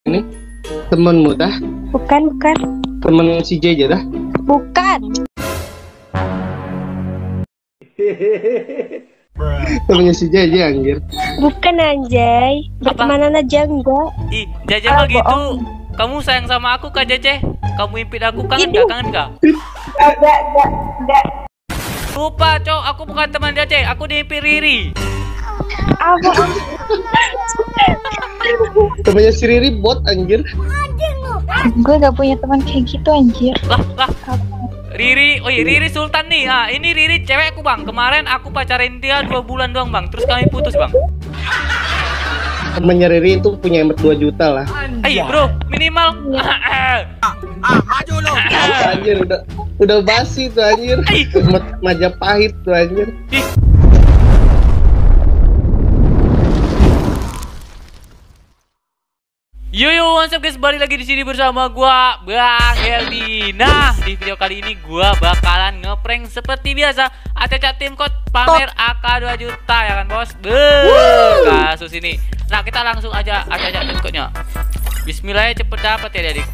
ini temenmu dah? Bukan. Temen si JJ dah? Bukan. Temennya si JJ anjir. Bukan anjay. Bertemanan aja enggak. Ih, Jaja mah gitu. Kamu sayang sama aku Kak Jece? Kamu impit aku kangen gak? Kangen gak? Enggak. Lupa cok, aku bukan teman Jece, aku diimpit Riri. Apa? Temennya si Riri bot anjir. Gue gak punya teman kayak gitu anjir. Lah. Riri, oh iya Riri Sultan nih. Ah, ini Riri cewekku bang. Kemarin aku pacarin dia 2 bulan doang bang. Terus kami putus bang. Temennya Riri itu punya hemat 2 juta lah. Ayo bro, minimal. Maju lo. Anjir udah basi tuh anjir. Hemat Majapahit tuh anjir. Ih. Yo, what's up guys, balik lagi di sini bersama gua Bang Heldi. Nah, di video kali ini gua bakalan ngeprank seperti biasa. Acak tim code pamer AK 2 juta ya kan, Bos? Kasus ini. Nah, kita langsung aja acak tim code-nya. Bismillah ya, cepet dapat ya, Adik.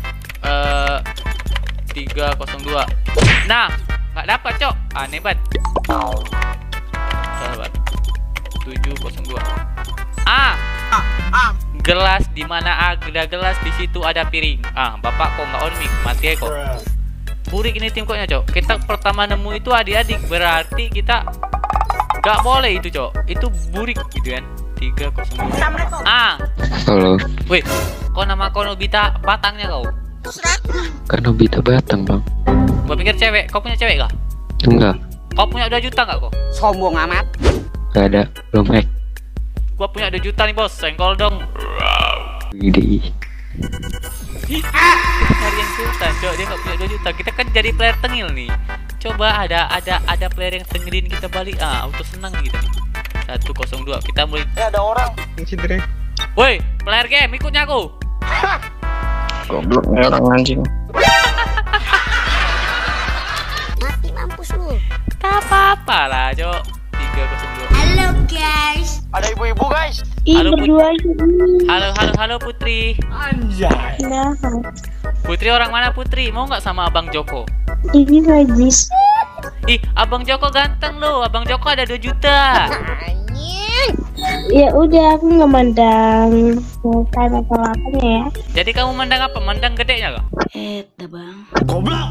302. Nah, nggak dapat, Cok. Aneh banget. Sahabat. 702. Gelas di mana ada gelas di situ ada piring. Bapak kok nggak on mic, mati ya kok. Burik ini tim koknya, Cok. Kita pertama nemu itu adik-adik, berarti kita nggak boleh itu, Cok. Itu burik gitu kan. 302. Halo. Wih, kok nama kau Nobita Batangnya kau? Kan Nobita Batang, Bang. Gua pikir cewek. Kau punya cewek gak? Enggak. Kau punya 2 juta gak kok? Sombong amat. Gak ada. Belum hack. Gua punya 2 juta nih, Bos. Senggol dong. Gede. Cari yang sultan, Cok. Dia gak punya 2 juta. Kita kan jadi player tengil nih. Coba ada player yang tengilin kita balik. Auto senang kita nih. 102. Kita mulai. Ada orang. Woi, player game ikutnya aku. Goblok orang anjing. Mati mampus lu. Tak apa-apa lah, Cok. 302. Halo guys. Ada ibu-ibu guys. Halo, Berdua aja. Halo Putri. Anjay. Nah, Putri orang mana Putri? Mau nggak sama Abang Joko? ini Rajis. Ih, Abang Joko ganteng loh. Abang Joko ada 2 juta. Ya udah, aku nggak mandang bukan atau apa ya. Jadi kamu mandang apa? Mandang gedenya kah? Bang. Goblok.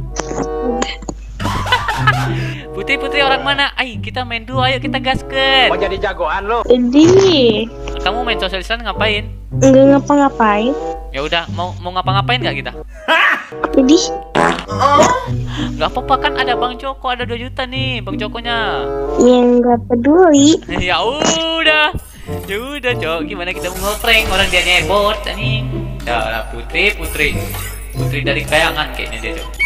Putri orang mana? Ayo kita main duo, ayo kita gasken. Mau jadi jagoan lo. Jadi Kamu main sosialisan ngapain? nggak ngapa-ngapain. Ya udah, mau ngapa-ngapain nggak kita? Jadi Nggak apa-apa kan ada Bang Joko, ada 2 juta nih Bang Jokonya. yang nggak peduli. Ya udah, Cok. Gimana kita mau ngeprank orang dia nebot nih? Ya lah, Putri dari kayangan kayaknya dia, Cok.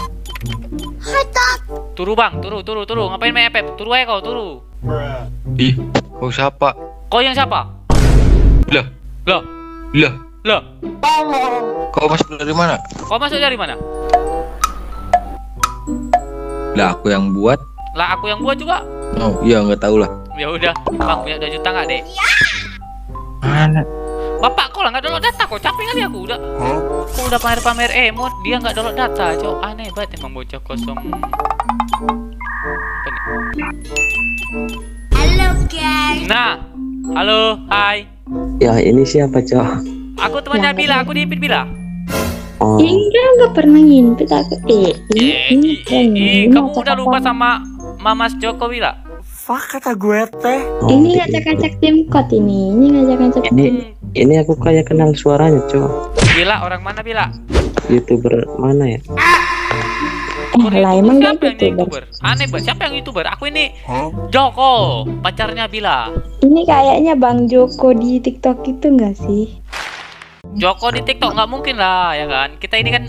Turu Bang, turu. Ngapain main FF? Turu aja kau, turu. Ih, kau siapa? Kau yang siapa? Lah. Loh, Kau masuk dari mana? kau masuk dari mana? Lah, aku yang buat. Lah aku yang buat juga. Oh, iya nggak tahu lah. Ya udah, Bang punya 2 juta nggak, Dek? Mana? Bapak kok lah nggak download data, kok capek kali aku udah. Aku udah pamer emot, dia nggak download data, Cok. Aneh banget emang bocah kosong. Apa nih? Halo guys. Nah, halo, hai. Ya ini siapa cok? Aku temannya Bila, aku diimpit Bila. Oh, Enggak, nggak pernah ngimpit aku. Kamu udah lupa sama Mamas Joko Bila? Fuck kata gue teh. oh, Ini ngacak-ngacak tim code ini ngacak-ngacak tim. ini aku kayak kenal suaranya cok. Bila orang mana Bila? YouTuber mana ya? Lah emang Siapa gak yang gitu. YouTuber? Aneh banget, siapa yang YouTuber? Aku ini Joko, pacarnya Bila. Ini kayaknya Bang Joko di TikTok itu enggak sih? Joko di TikTok nggak mungkin lah ya kan. Kita ini kan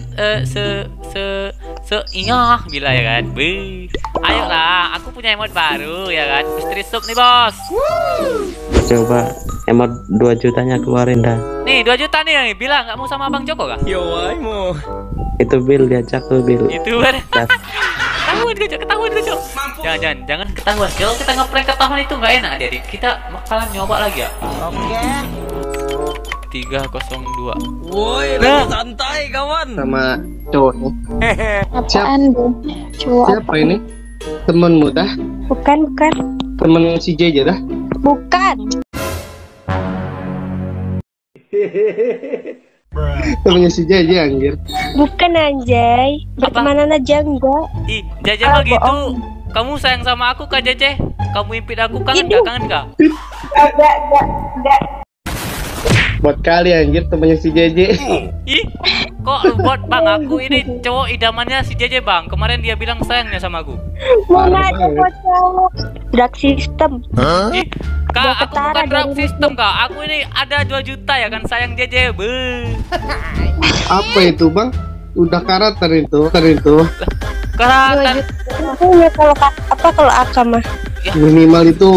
iya Bila ya kan. Beuh. Ayolah, aku punya emot baru ya kan. Misteri Sup nih, Bos. Coba emot 2 jutanya keluarin dah. Nih 2 juta nih. Bila nggak mau sama Bang Joko kah? Yo, mau. Itu Bill diajak tuh Bill. YouTuber. Das. Ketahuan gue, Cok. Jangan ketahuan. Kalau kita ngeprank ketahuan itu nggak enak, Adik. Kita bakalan nyoba lagi ya. Oke. 302. Woi, Nah. santai kawan. Sama cowoknya. Apaan tuh? Cowok. Siapa ini? Temenmu dah? Bukan. Temen si JJ dah? Bukan. Temennya si JJ anjir. Bukan anjay. Bertemanan aja enggak. Ih, Jaja mah gitu. Kamu sayang sama aku Kak Jece? Kamu impit aku kangen Itu. gak? Kangen gak? Enggak. Buat kali anjir temennya si JJ. Ih, kok lu bot bang? Aku ini cowok idamannya si JJ bang. Kemarin dia bilang sayangnya sama aku. Mau Parah ngajak banget. bocah. Drag system. Ih, Kak, Udah aku ketara bukan drop dari system kak. Aku ini ada 2 juta ya kan sayang JJ. Apa itu bang? Udah karakter itu. Keratan. Makanya kalau Aka mah. Minimal itu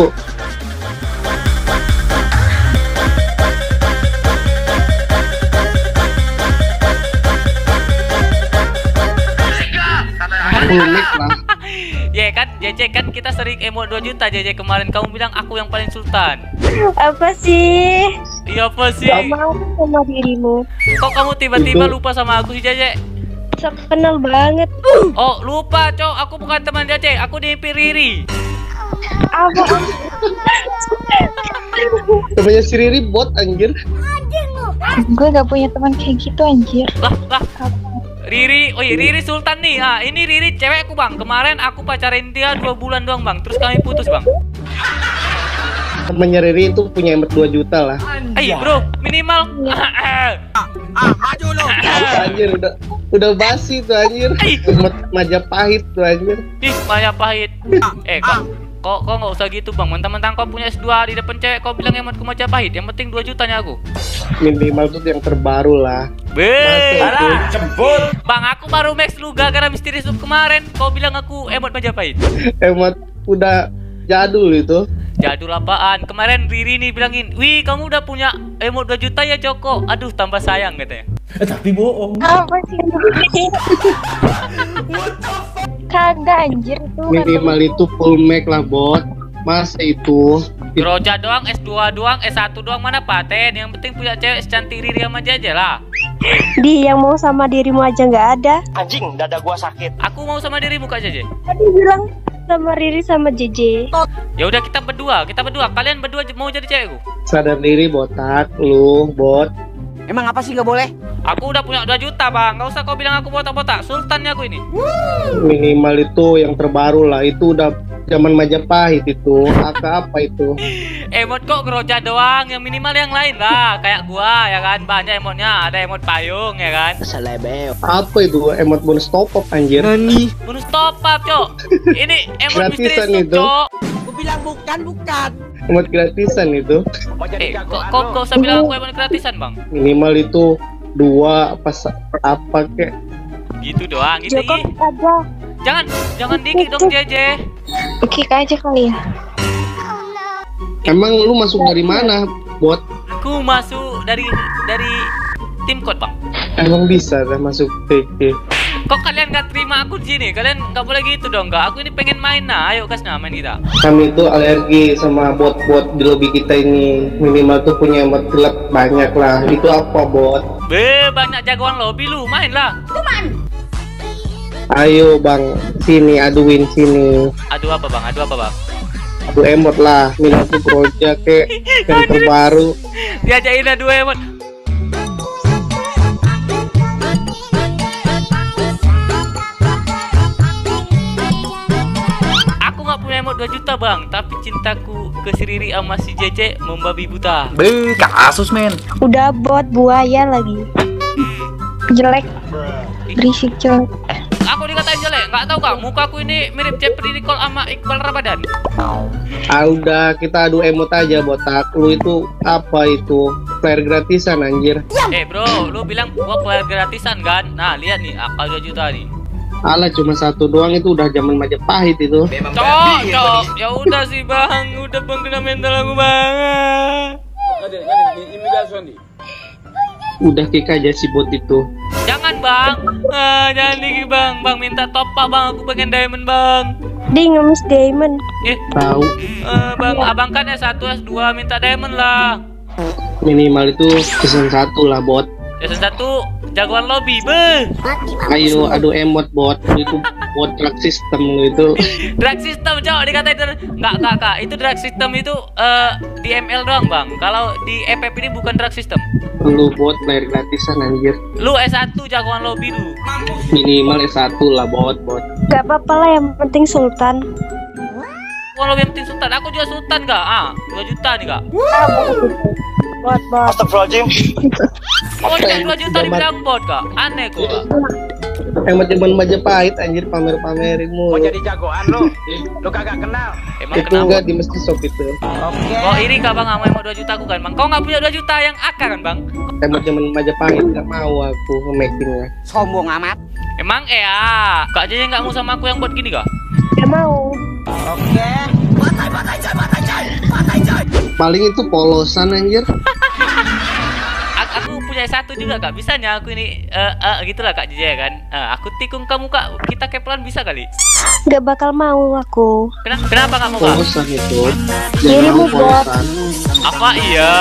full mic lah. Ya kan JJ kan kita sering emot 2 juta JJ kemarin. Kamu bilang aku yang paling sultan. Apa sih? Iya apa sih? Gak mau sama dirimu. Kok kamu tiba-tiba Itu. lupa sama aku sih JJ? Kenal banget. Oh lupa cok, aku bukan teman JJ. Aku dimimpi Riri. Apa? Temennya si Riri bot anjir. Gue gak punya teman kayak gitu anjir. Lah. Riri, oh iya Riri Sultan nih. Ah, ini Riri cewekku bang. Kemarin aku pacarin dia 2 bulan doang bang. Terus kami putus bang. Temennya Riri itu punya emot 2 juta lah. Eh bro, minimal. Maju lo. Anjir udah basi tuh anjir. Emot Majapahit tuh anjir. Ih, Maya pahit. Kok nggak usah gitu bang. Mentang-mentang kau punya S2 di depan cewek, kau bilang emot ke Majapahit. Yang penting 2 jutanya aku. Minimal tuh yang terbaru lah. Be. Masa itu? Jemput. Bang, aku baru max lu gara-gara misteri sub kemarin. Kau bilang aku emot Majapahit. Emot udah jadul itu. Jadul apaan? Kemarin Riri nih bilangin, "Wih, kamu udah punya emot 2 juta ya, Joko?" Aduh, tambah sayang katanya. Tapi bohong. Apa sih? Kagak anjir itu. Minimal itu full mic lah bot. Masa itu? Groja doang, S2 doang, S1 doang mana paten. Yang penting punya cewek secantik Riri sama Jaja lah. Di yang mau sama dirimu aja nggak ada. Anjing, dada gua sakit. Aku mau sama dirimu Kak Jaja. Tadi bilang sama Riri sama JJ. Ya udah kita berdua. Kalian berdua mau jadi cewekku. Sadar diri botak lu bot. Emang apa sih nggak boleh? Aku udah punya 2 juta bang. Gak usah kau bilang aku botak-botak. Sultannya aku ini. Minimal itu yang terbaru lah. Itu udah zaman Majapahit itu. Apa itu? Emot kok Groja doang. Yang minimal yang lain lah. Kayak gua ya kan. Banyak emotnya. Ada emot payung ya kan. Apa itu? Emot bonus top up anjir. Bonus top up cok. Ini emot Gratisan misteri sub itu. cok. Gua bilang bukan. Emot gratisan itu. Kok gak usah bilang aku emot gratisan bang. Minimal itu 2 apa kek. Gitu doang. Gitu Joko ih. aja. Jangan dikit dong JJ. Kick aja kali ya. Emang lu masuk dari mana bot? Aku masuk dari tim code bang. Emang bisa dah masuk TK. Kok kalian gak terima aku di sini? Kalian gak boleh gitu dong, gak? Aku ini pengen main nah. Ayo guys, nah main kita. Kami itu alergi sama bot-bot di lobby kita ini. Minimal tuh punya emot gelap banyak lah. Itu apa bot? Banyak jagoan lobby lu, main lah. Ayo bang, sini aduin sini. Aduh apa bang? Adu emot lah. Minimal tuh Groja kek yang terbaru. Diajain adu emot. Aku gak punya emot 2 juta bang, tapi cintaku ke si Riri sama si JJ membabi buta. Kasus men. Udah bot buaya lagi. Jelek. Berisik jelek. Aku dikatain jelek, nggak tahu kak, mukaku ini mirip Jeffrey Nicole sama Iqbal Ramadan. Ah udah kita adu emot aja botak. Lu itu apa itu? Player gratisan anjir. Bro, lu bilang gua player gratisan kan? Nah lihat nih, akal 2 juta nih. Alah cuma 1 doang itu udah zaman Majapahit itu. Cok, ya udah sih bang, udah bang kena mental aku banget. Udah kick aja si bot itu. Jangan bang, jangan dikit bang, minta top up bang, aku pengen diamond bang. Dia ngemis diamond. Tahu. Bang, abang kan S1, S2, minta diamond lah. Minimal itu season 1 lah bot. Season 1 jagoan lobby, beh. Ayo adu emot bot. Itu bot drag system itu. Drag system cowok dikatain enggak kak, itu drag system itu di ML doang bang. Kalau di FF ini bukan drag system. Lu bot player gratisan anjir. Lu S1 jagoan lobby lu. Minimal S1 lah bot. Gak apa-apa lah, yang penting Sultan. Kalau yang penting sultan, aku juga sultan kak. 2 juta nih kak. Bot. Astagfirullahaladzim. Oh yang 2 juta dibilang bot kak. Aneh kok kak. Emot zaman Majapahit anjir pamer-pamerin Mau mulu. jadi jagoan lu. Lu kagak kenal. Emang Itu kenapa? enggak di Mesti Shop itu. Oke. Oh iri kak bang sama emang 2 juta aku kan bang. Kau nggak punya 2 juta yang akar kan bang? Emot zaman Majapahit enggak mau aku nge-makingnya. Sombong amat. Emang kak aja nggak mau sama aku yang buat gini kak? Gak mau. Oke. Paling itu polosan anjir. Aku punya satu juga kak. Bisanya aku ini gitulah kak Jaya kan. Aku tikung kamu kak. Kita kepelan bisa kali. Gak bakal mau aku. Kenapa nggak mau kak? Polosan itu. Kirim Jangan mau bot. polosan. Apa iya?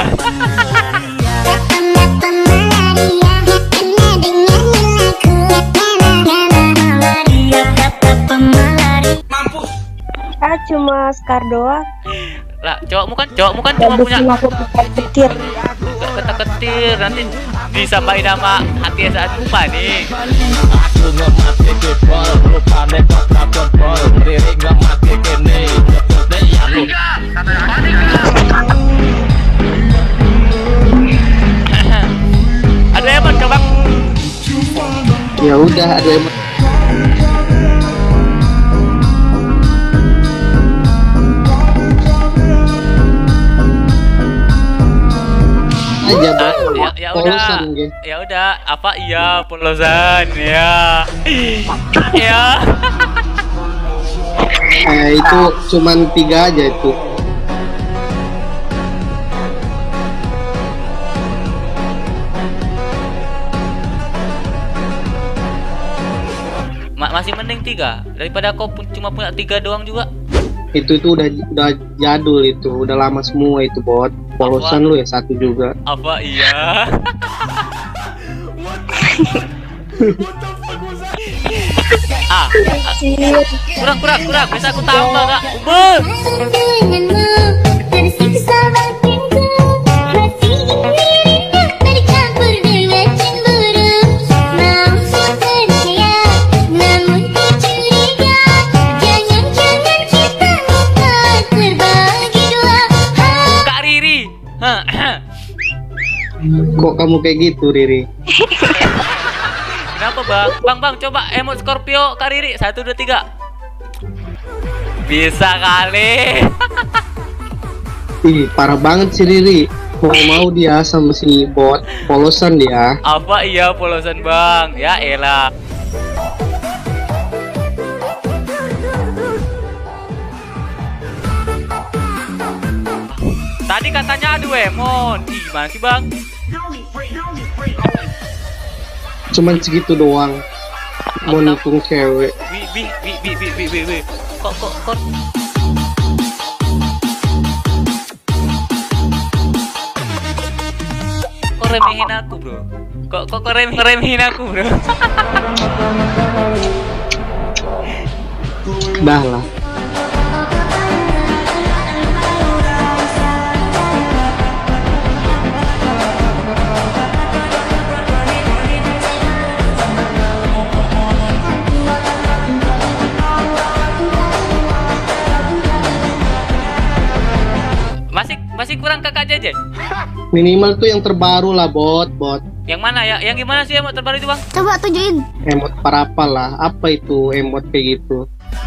Cuma Scar doang. Lah cowokmu kan cuma punya Aku petir. ketir nanti disambahin sama hati saat lupa nih. Ada emot coba. Ya udah ada emot. Aja bot. Ya udah. Polosan gitu. Ya udah, apa iya polosan ya. Ya. Itu cuman 3 aja itu. Masih mending 3 daripada kau cuma punya 3 doang juga. Itu udah jadul itu, udah lama semua itu bot. Polosan lu ya 1 juga. Apa iya? kurang bisa aku tambah kak. Kak Riri. Kok kamu kayak gitu Riri? Kenapa bang? Bang coba emot Scorpio Kak Riri 1, 2, 3. Bisa kali. Ih parah banget si Riri. Mau dia sama si bot. Polosan dia. Apa iya polosan bang? Ya elah. Tadi katanya adu emot. Gimana sih bang? Cuman segitu doang. Mau nikung cewek. Bi. Kok. Kok remehin aku bro? Kok remehin aku bro? Dah lah. Masih kurang kakak Jeje. Minimal tuh yang terbaru lah bot. Yang mana ya? Yang gimana sih emot terbaru itu bang? Coba tunjukin. Emot parapal lah. Apa itu emot kayak gitu?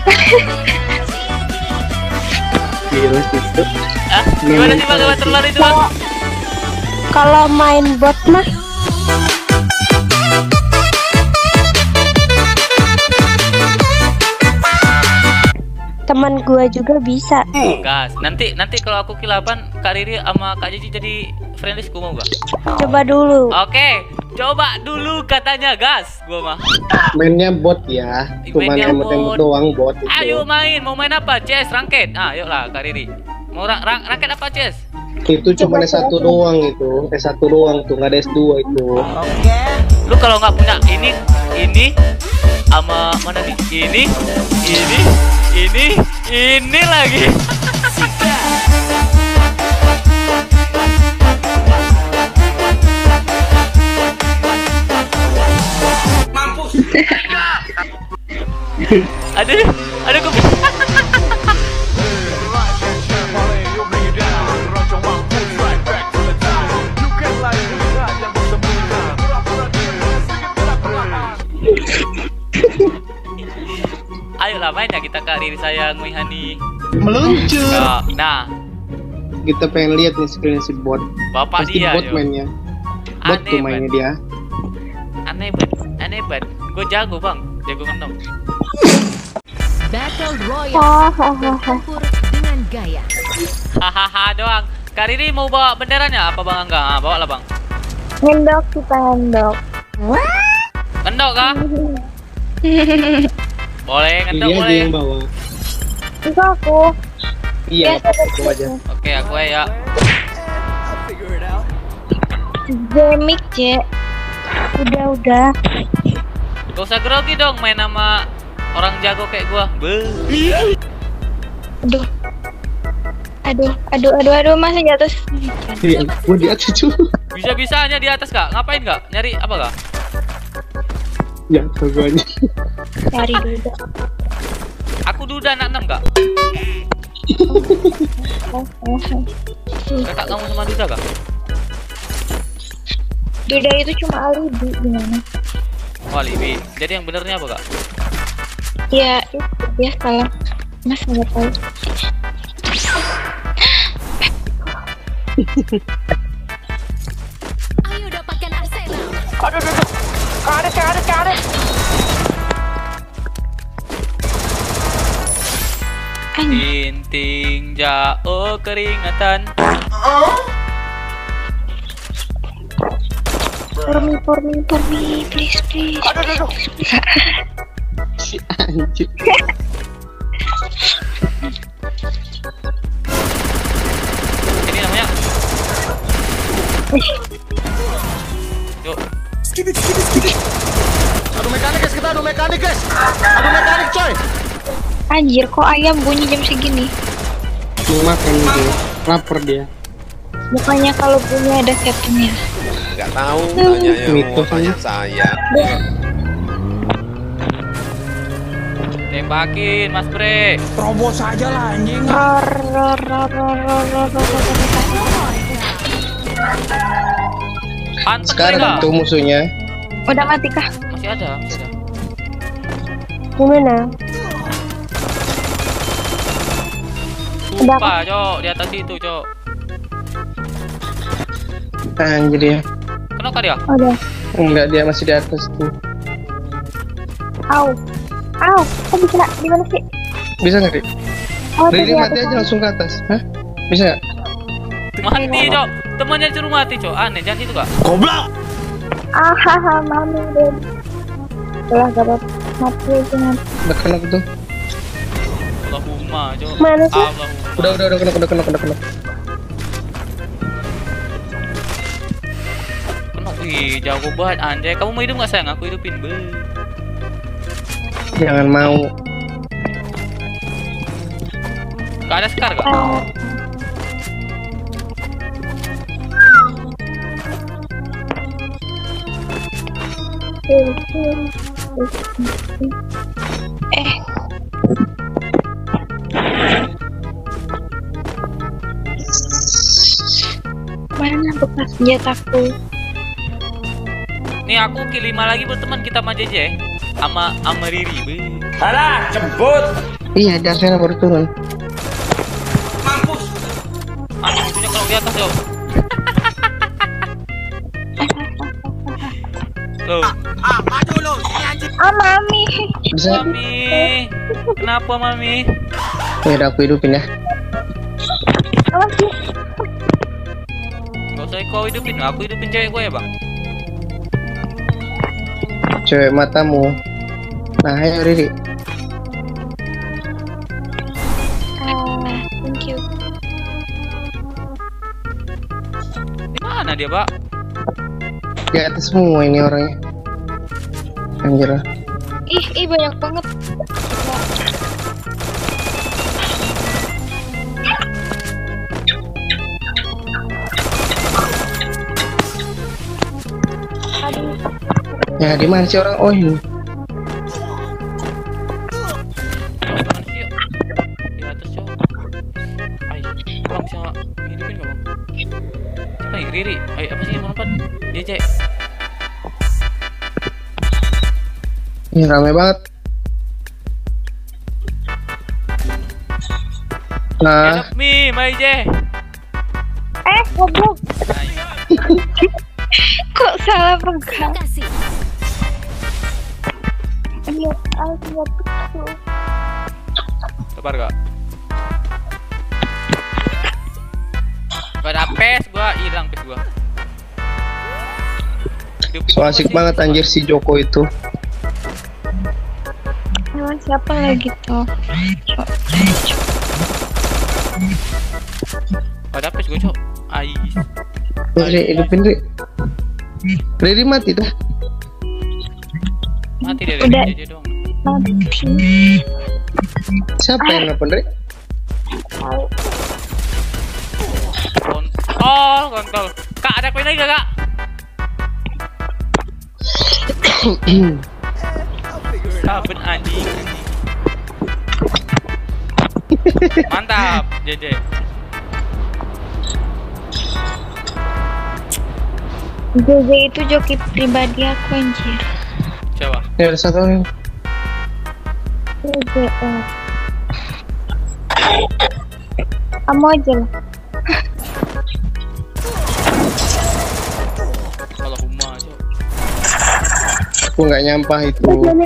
Gila sih itu. Gimana sih bang emot terbaru itu bang? Kalau main bot mah teman gua juga bisa. Gas. Nanti kalau aku kilapan Kak Riri sama Kak Jeji jadi friendlist gua mau gak? Coba dulu. Oke, coba dulu katanya gas. Gua mah. Mainnya bot ya. Cuman Mainnya emot-emot bot. doang bot itu. Ayo main, mau main apa? CS ranked. Yuk lah Kak Riri. Mau ranked apa CS? Itu cuma S1 doang itu. S1 doang tuh, nggak ada S2 itu. Oke. Lu kalau nggak punya ini sama mana nih? Ini lagi. Aduh gue ayolah mainnya kita Kak Riri sayang Wihani. Meluncur. Nah, Kita pengen lihat nih screen si bot. bapak Pasti dia bot yo. mainnya. Bot tuh mainnya dia. Aneh banget. Gue jago bang, jago ngendong. Battle Royale bertempur dengan gaya. Hahaha doang. Kak Riri mau bawa benderanya apa bang Angga? Ah, bawa lah bang. Ngendok kita ngendok. Ngendok kah? Boleh ngendok Dia aja boleh. yang bawa. Itu aku. Iya, aku aja. Oke aku ya. Demik C. Udah. Gak usah grogi dong main sama orang jago kayak gua. Aduh, masih di atas. Iya, gua di atas cuy. Bisa-bisanya di atas kak. Ngapain kak? Nyari apa kak? Ya, gua aja. Cari dulu. Aku duda anak 6 kak. Kakak kamu sama duda kak? Duda itu cuma alibi gimana? Oh alibi. Jadi yang benernya apa kak? Ya, itu dia salah. Mas nggak tahu. Ayo dapatkan Arsenal. Karet. Tinting jauh keringatan. For me, please. Si anjing. Ini namanya. Yuk. Adu mekanik guys. Adu mekanik coy. Anjir, kok ayam bunyi jam segini? Mau makan dia. Lapar dia. Bukannya kalau punya ada settingnya. Nggak tahu, tanya yang mau Mitos tanya aja. saya. Tembakin Mas Bre. Terobos aja lah anjing. Panteng Sekarang mereka. tuh musuhnya. Udah mati kah? Masih ada. Gimana? Sumpah, Cok, di atas itu, Cok. Anjir dia. Kenapa dia? Udah. Enggak, dia masih di atas tuh. Au. Kok bisa? Di mana sih? Bisa nggak, Dik? Oh, Riri di mati atas. aja langsung ke atas. Hah? Bisa nggak? Mati, Cok. Temannya suruh mati, Cok. Aneh, jangan itu, Kak. Goblok. Hahaha, mami deh. Udah gak apa-apa. Mati aja nanti. Udah kena tuh. Allahumma, Cok. Mana sih? Allahumma. Udah kena. Kena. Wih, jago banget, anjay. Kamu mau hidup nggak sayang? Aku hidupin, be. Jangan mau. Gak ada Scar, Kak? Mana bekas senjataku? Nih, aku kill 5 lagi buat teman kita sama JJ. Sama Riri, be. Alah, jemput. Iya, dasarnya baru turun. Aneh, musuhnya kalau di atas, Cok. Loh, Maju lu, ini anjing. Mami. Bisa? Mami. Kenapa, Mami? Ya udah aku hidupin ya. Apa sih? Gak usah kau hidupin, aku hidupin cewek gue ya, Bang. Cewek matamu. Nah, ayo Riri. Thank you. Mana dia, Pak? Di atas semua ini orangnya. Anjir. Ih banyak banget. Ya di mana sih orang? Oh ini. Mana sih, yuk? Di atas, Cok. Ayo, Bang bisa hidupin nggak, Bang? Siapa nih? Riri. Ayo, apa sih yang mau lompat? Dia, Cek. Ini rame banget. Nah, Help me, my J. Goblok. Kok salah pegang? Kasih. Lihat aja tuh. Sabar gak? Gak ada pes, gua hilang pes gua. so asik banget anjir si Joko itu. Emang siapa lagi tuh? Gak ada pes gua, Cok. Ais. Dek, hidupin Dek. Riri mati dah. Mati dia Udah. aja dong. Siapa yang nelfon Dek? Kontol. Kak, ada koin lagi gak, Kak? Saben anjing. Mantap, JJ. JJ itu joki pribadi aku anjir. Coba. Ini ada satu orang. JJ. Kamu aja lah. Allahumma, Cok. Aku nggak nyampah itu.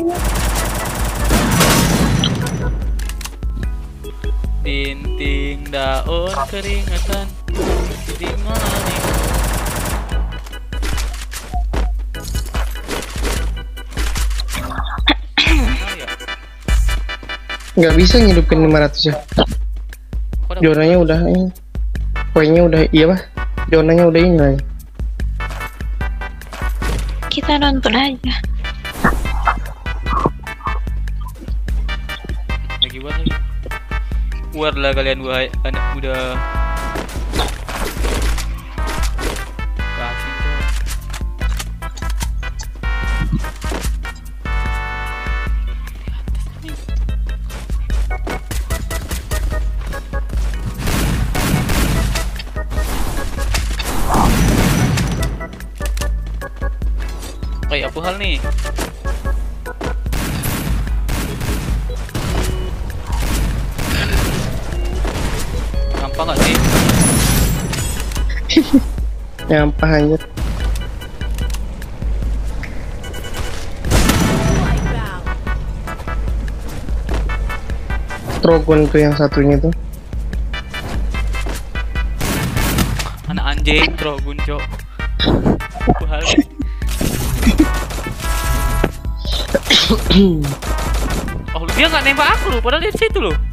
Tinting daun keringatan di mana nih? Mana ya? Nggak bisa ngidupin 500 ya. Kok ada- Zonanya udah ini. Poinnya udah iya bah. Zonanya udah ini lagi. Kita nonton aja. lagi buat lagi. Buat lah kalian wahai anak muda. Kasih, Cok. Kayak apa hal nih? Nampak nggak sih? Nyampah anjir. Trogon tuh yang satunya tuh. Anak anjing, Trogun, Cok. Apa hal nih? Oh, dia nggak nembak aku loh, padahal dia di situ loh.